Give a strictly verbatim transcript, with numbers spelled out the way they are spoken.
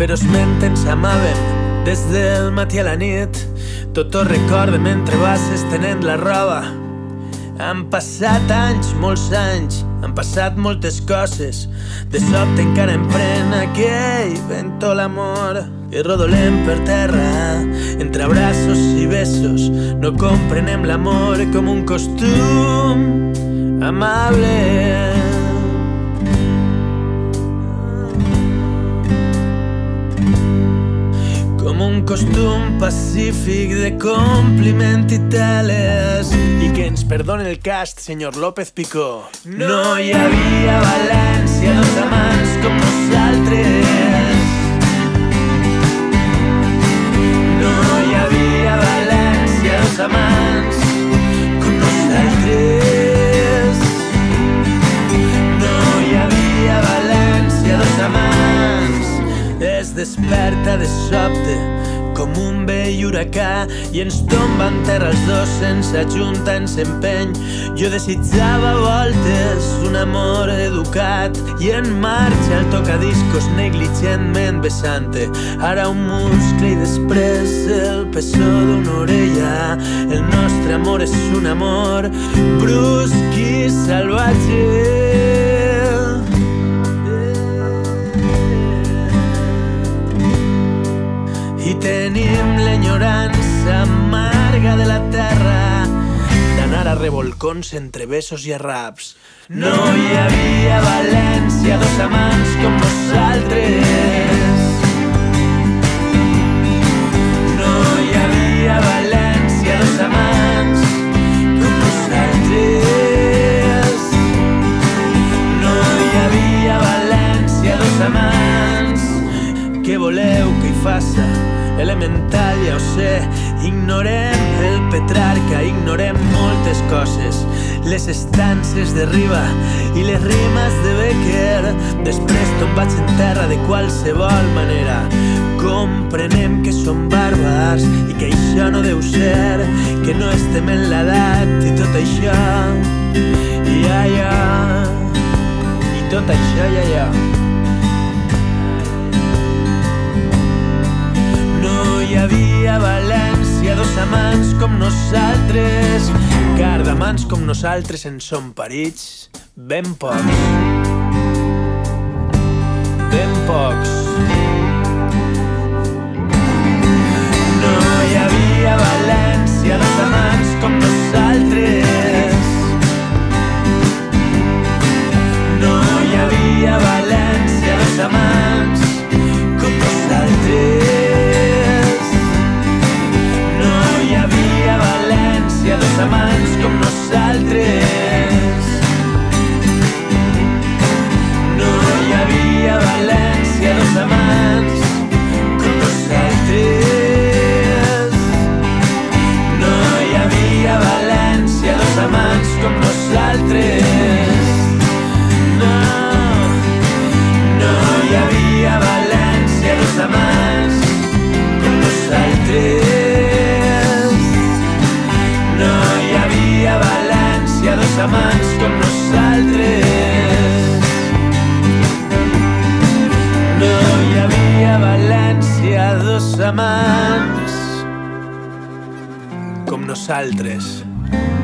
Feroçment ens amàvem des del matí a la nit. Tot ho recorde mentre vas estenent la roba. Han passat anys, molts anys, han passat moltes coses. De sobte encara em pren aquell vento l'amor i rodolem per terra entre abraços i besos. No comprenem l'amor com un costum amable, com un costum pacífic de compliment i teles. I que ens perdone el cast, senyor López Picó. No hi havia a València dos amants com nosaltres. No hi havia a València dos amants com nosaltres. No hi havia a València dos amants. Es desperta de sobte com un vell huracà i ens tomba en terra els dos sense ajuntar ens empeny. Jo desitjava voltes un amor educat i en marxa el tocadiscos negligentment besant-te. Ara un muscle i després el pessó d'una orella. El nostre amor és un amor brusc i salvatge. I tenim l'enyorança amarga de la terra d'anar a revolcons entre besos i arraps. No hi havia a València dos amants com nosaltres. No hi havia a València dos amants com nosaltres. No hi havia a València dos amants. Què voleu que hi faça? Elemental, ja ho sé. Ignorem el Petrarca, ignorem moltes coses. Les estances de Riba i les rimes de Becker. Després tombats en terra de qualsevol manera. Comprenem que som bàrbars i que això no deu ser, que no estem en l'edat i tot això. I ja, ja. I tot això, ja, ja. No hi havia a València dos amants com nosaltres, car d'amants com nosaltres en som parits ben pocs. Ben pocs. No hi havia a València dos amants com nosaltres. No hi havia a València dos amants com nosaltres. Dos amants com nosaltres. No hi havia a València dos amants com nosaltres. No hi havia a València dos amants com nosaltres. No, no hi havia a València dos amants com nosaltres. Dos amants com nosaltres. No hi havia a València dos amants com nosaltres.